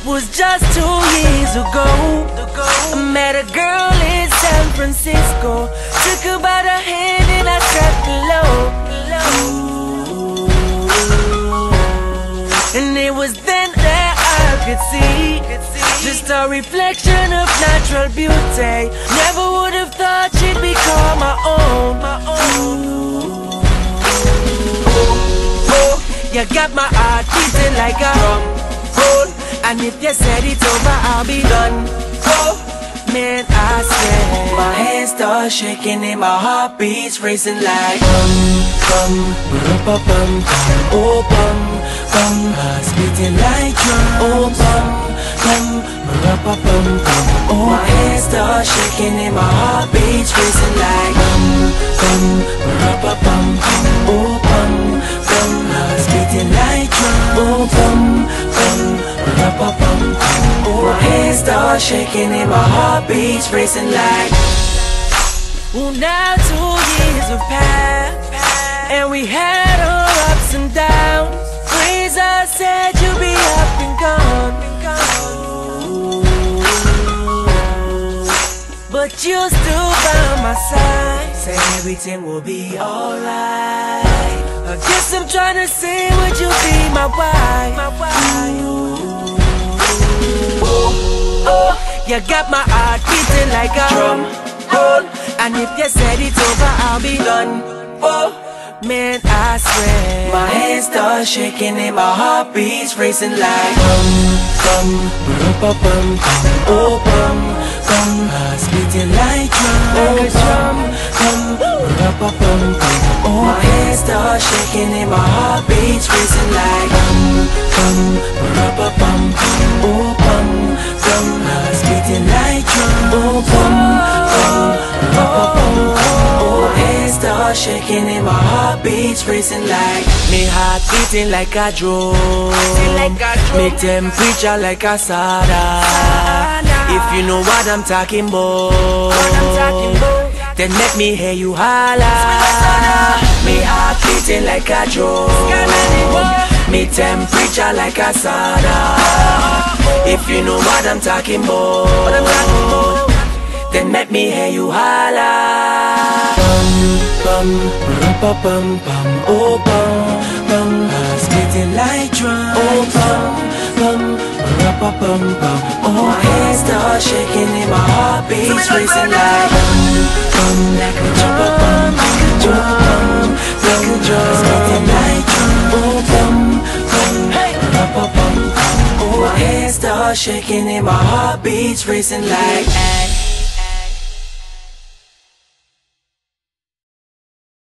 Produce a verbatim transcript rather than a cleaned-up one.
was just two years ago. I met a girl in San Francisco. Took her by the hand and I said hello. And it was then that I could see just a reflection of natural beauty. Never would have thought she'd become my own. You got my heart beating like a drum roll, and if you said it's over, I'll be done. Oh, man, I swear my hands start shaking and my heart beats racing like bum, bum, bum, bum, bum, oh, bum, bum, heart's beating like drum. Oh, bum, bum, bum, bum, bum, oh, my hands start shaking and my heart beats racing like bum, bum, bum, bum, bum, oh, bum, bum, heart's beating like drum. Oh, bum, bum, bum, bum, bum, oh, my hands start shaking and my heart beats racing like. Well, now two years have passed, and we had our ups and downs. Razor said you'll be up and gone, but you're still by my side. Say everything will be alright. I guess I'm trying to say, would you be my wife? My wife. Oh, oh, you got my heart beating like a drum roll, and if you said it's over, I'll be done. Oh, man, I swear my hands start shaking and my heart beats racing like bum, bum, bum, bum, bum, oh, bum, bum, heart's beating like drum. Oh, drum, bum, bum, bum, bum, bum, oh, my hands start shaking and my heart beats racing like bum, bum, bum, bum, bum, oh, bum, bum, heart's beating like drum. Oh, bum, bum, bum, bum, oh, hands start shaking and my heart beats racing like. Me heart beating like a drum, me temperature like a sauna. If you know what I'm talking about, then let me hear you holla. Me heart beating like a drum, me temperature like a sauna. If you know what I'm talking about, then let me hear you holla. Bum, bum, bum, bum, bum, oh, bum, bum, heart's beating like drum. Oh, bum, bum, bum, bum, bum, bum, oh, my hands start shaking and my heart beats racing like bum, bum, like a drum, like a drum, like a drum, heart's beating like drum. Oh, bum, bum, bum, bum, bum, bum, oh, my hands start shaking and my heart beats racing like.